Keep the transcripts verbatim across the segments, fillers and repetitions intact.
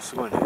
すごいね。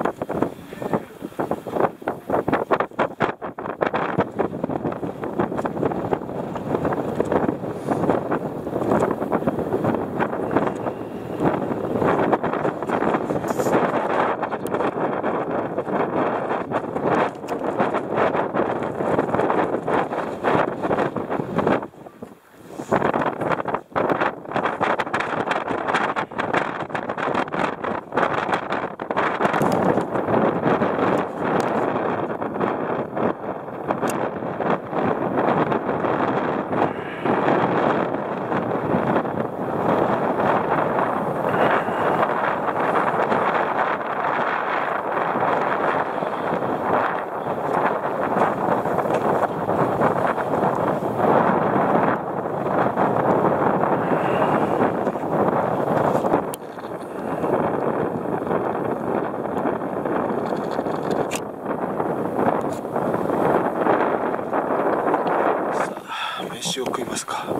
飯を食いますか。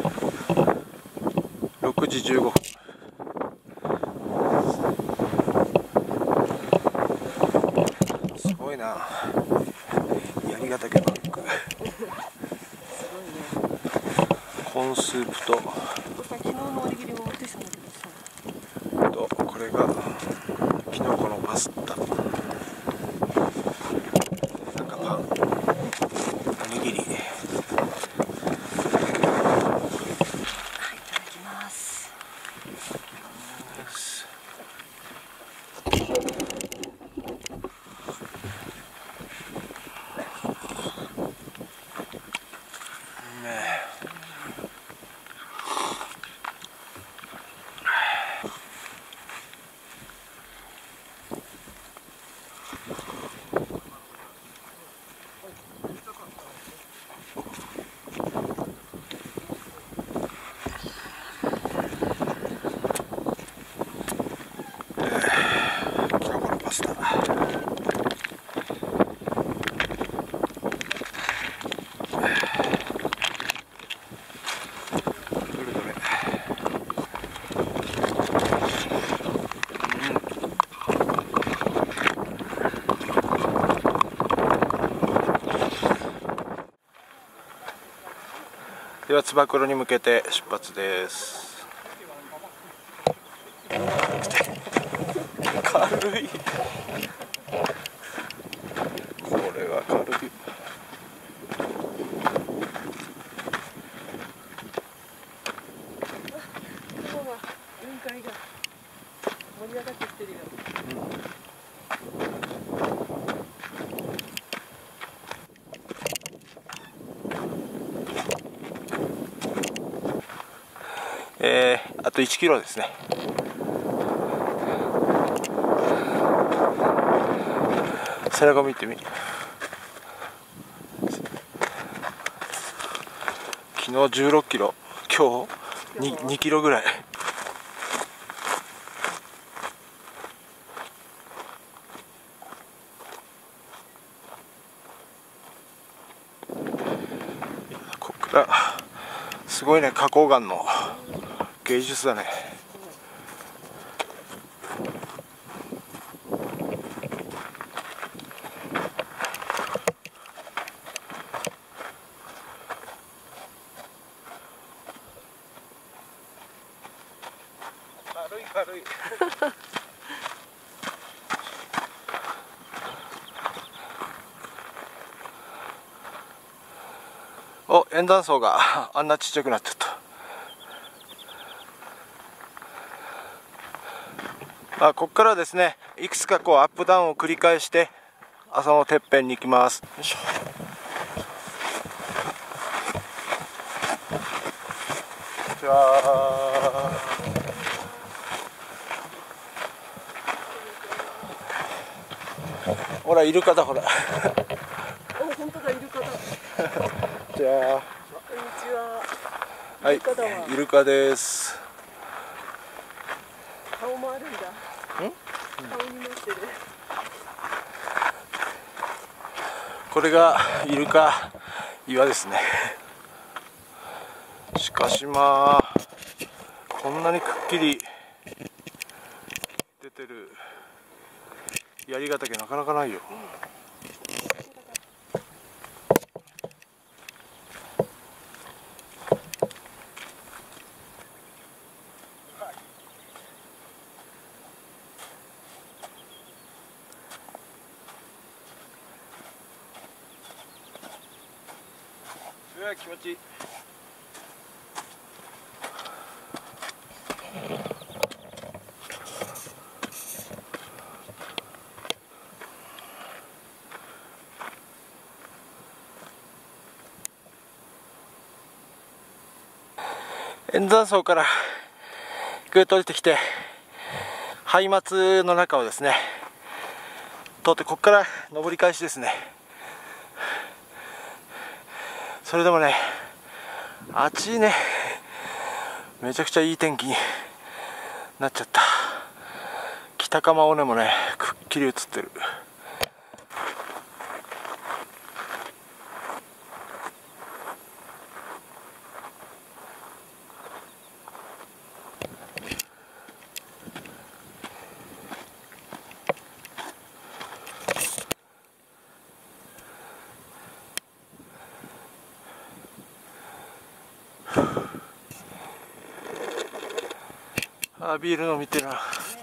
ろくじじゅうごふん。すごいな。槍ヶ岳バッグ。コーンスープと、 昨日のおにぎりも持ってきたんだけどさ。 とこれがキノコのパスタ。なんかパン、おにぎり。ではつば九郎に向けて出発です。軽い。これは軽い。 雲海が盛り上がってきてるよ。 えー、あといちキロですね。背中見てみ。昨日じゅうろっキロ、今日 に, にキロぐらい。こっからすごいね、花崗岩の芸術だね。軽い軽い。お、円断層があんなちっちゃくなってた。まあ、ここからですね、いくつかこうアップダウンを繰り返して朝のてっぺんに行きます。よいしょ。こんにちは。ほらイルカだ、ほら。 お、本当だ、イルカだ。 じゃあ。 こんにちは。 はい、イルカです。 顔もあるんだ。 ん？ 顔になってる。 これがイルカ岩ですね。しかしまあこんなにくっきり出てる槍ヶ岳なかなかないよ。うわ、気持ちいい。円山荘からぐっと降りてきて、ハ松の中をですね通って、ここから登り返しですね。それでもね、あっちね、めちゃくちゃいい天気になっちゃった。北鎌尾根もね、くっきり映ってる。あ、ビール飲みてえな。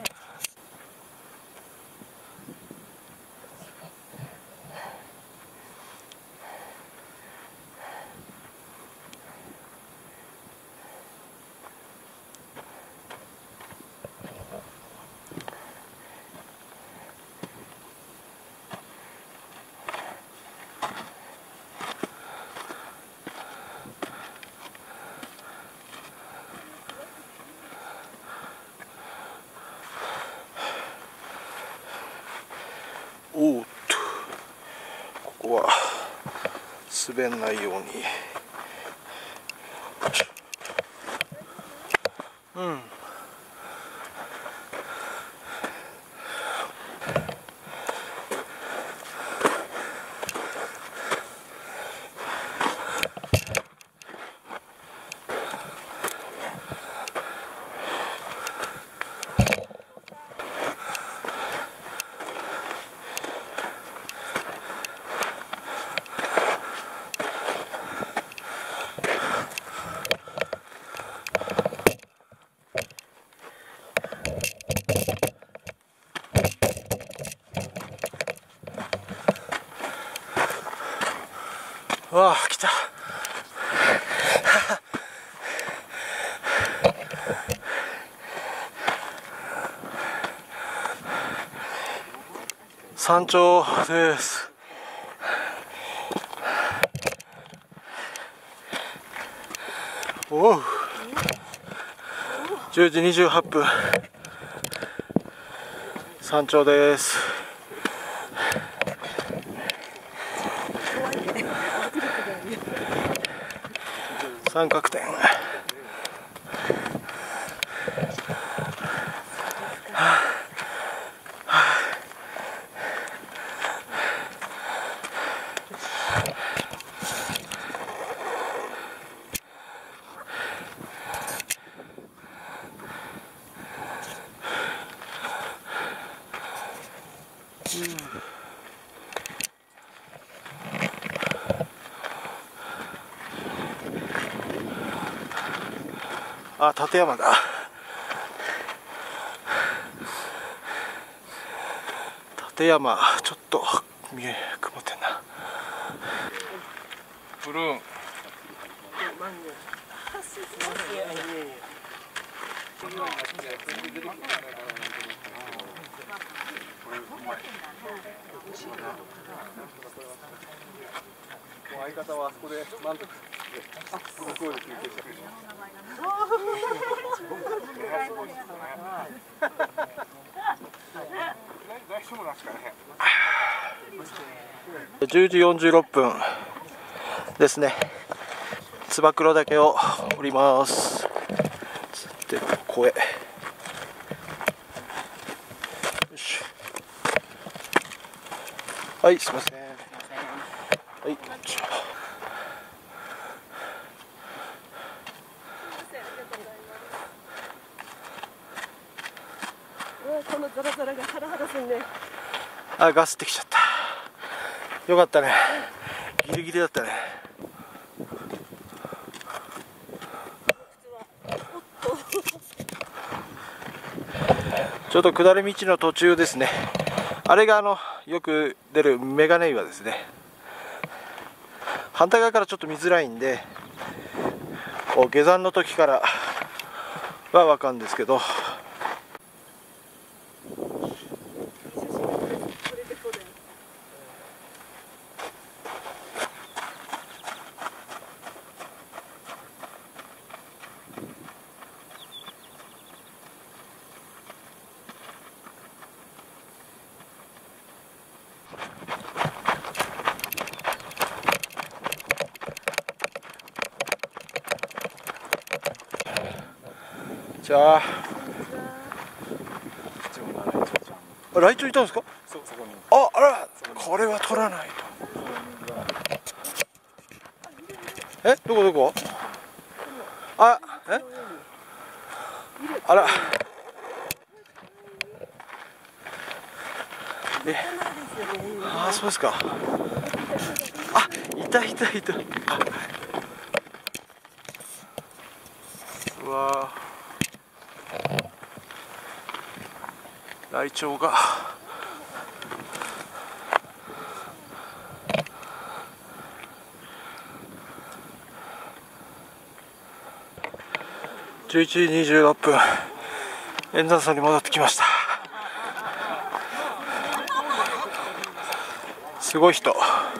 おーっと、ここは滑んないように。うん。わあ、来た。山頂です。おう、じゅうじにじゅうはっぷん、山頂です。三角点。あ、立山だ。立山、ちょっと見え曇ってんな。ブルーン。相方はあそこで満足。あ、すごい休憩してくれる。じゅうじよんじゅうろっぷんですね。燕岳を降ります。で、ここへ。よし。はい、すみません。はい。 このザラザラがハラハラするね。 あ、ガスってきちゃった。よかったね、ギリギリだったね。ちょっと下り道の途中ですね。あれがあのよく出るメガネ岩ですね。反対側からちょっと見づらいんで、こう下山の時からは分かるんですけど、じゃあライチョウいたんですか？ そそこに。 あ、あら、これは取らないと。え、どこどこ？あ、え？あら。え、あー、そうですか。あ、いたいたいた。あ、うわー、ライチョウが。じゅういちじにじゅうろっぷん、円山村に戻ってきました。すごい人。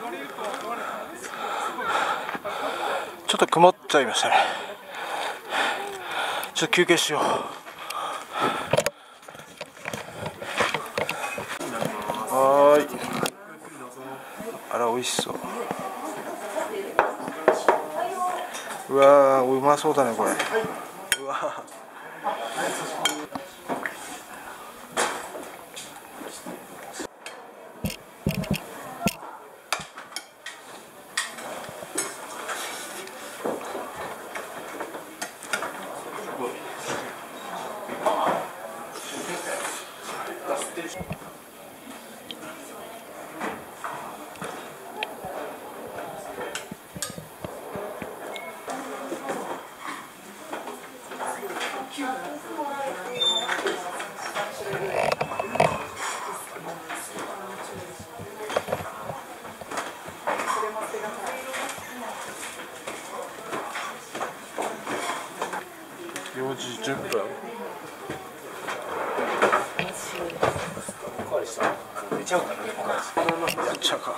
ちょっと曇っちゃいましたね。ちょっと休憩しよう。はーい。あら、美味しそう。うわー、うまそうだねこれ。うわー。よじじゅっぷん。 寝ちゃうかな。 やっちゃうか。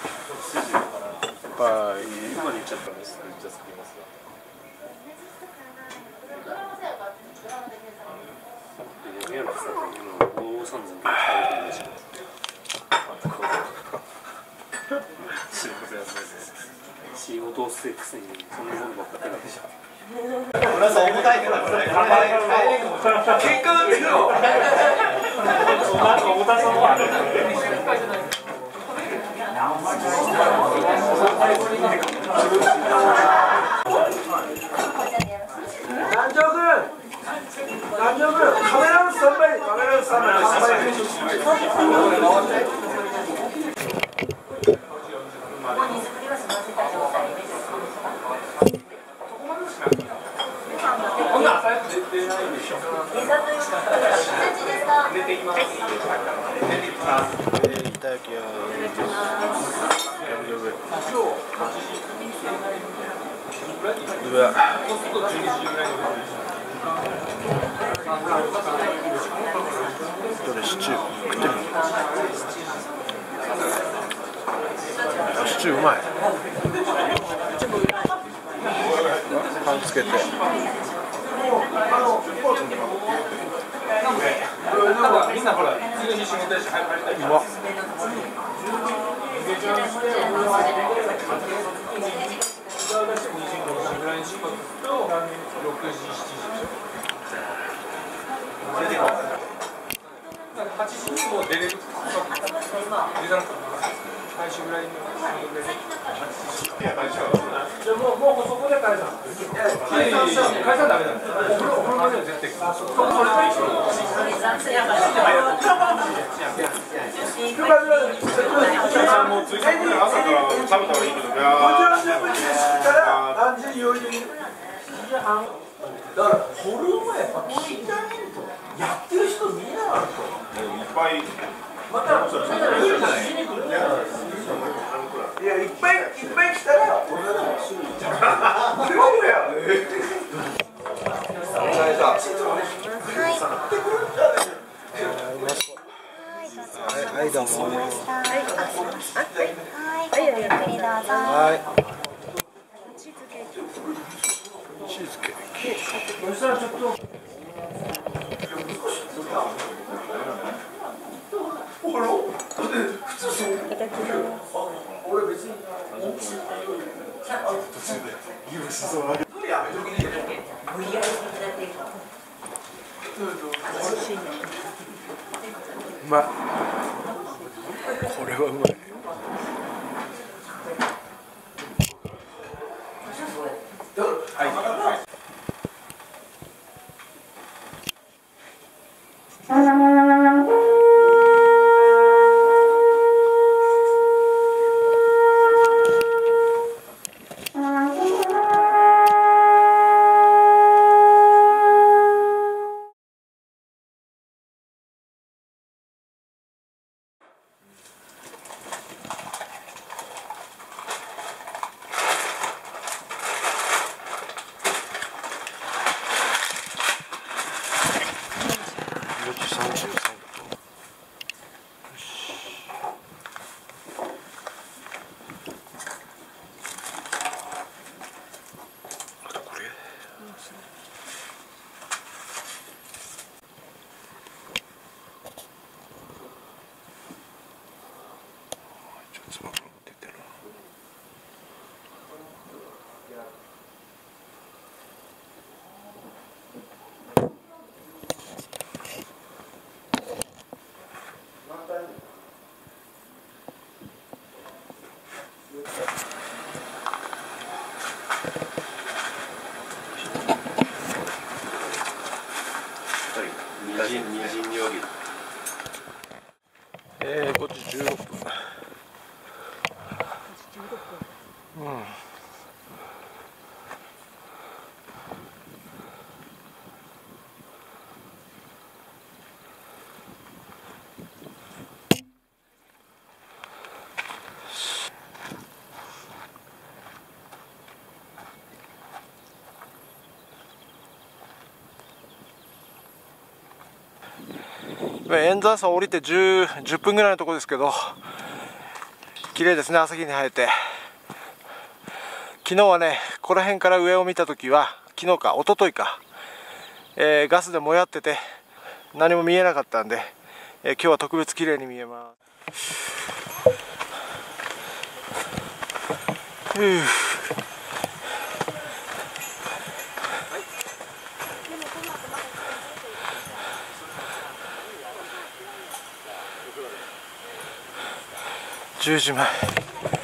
バイ。 今寝ちゃったんです。じゃあ作りますが。宮野さんの五三千で食べてみましょう。仕事をせくせにそんなものばっかりでしょ。俺さ重たいからこれ。結果なんだけど。なんか重たそうだね。南條君、南條君、カメラのスタンバイ、カメラのスタンバイ、スタンバイ。こんな朝やって出てないでしょ。出てきます。出てきます。 いただきます。うわ。どれシチュー食ってみる。あ、シチューうまい。パンつけて。 みんなほら、次の日仕事やし早く帰りたい。 うまっ。 はちじにも出れる。開始ぐらいに。じゃもうもうそこで解散。解散した解散ダメだ。お風呂お風呂まで絶対。それと一緒。 もうついたもん朝から食べた方がいいけど、いやだからホルモンやっぱ聞いてあげるとやってる人見えなかった。いっぱいまたいやいっぱいいっぱい来たら俺らもするんじゃない。 はい、どうも。 はい、 はい、ゆっくりどうぞ。 はい。 チーズケーキ。 チーズケーキ。 そしたらちょっと。 いただきます。 俺別に。 うまい。これはうまい。さんじゅうさんと。あとこれ。ちょっとつまむの出てるな。 みじん料理。 えー、こっちじゅうろっぷん。うん。今円山荘降りてじゅう、じゅっぷんぐらいのところですけど、綺麗ですね、朝日に生えて。昨日はね、この辺から上を見たときは、昨日か、一昨日か、えー、ガスでもやってて、何も見えなかったんで、えー、今日は特別綺麗に見えます。ふぅ。じゅうじまえ。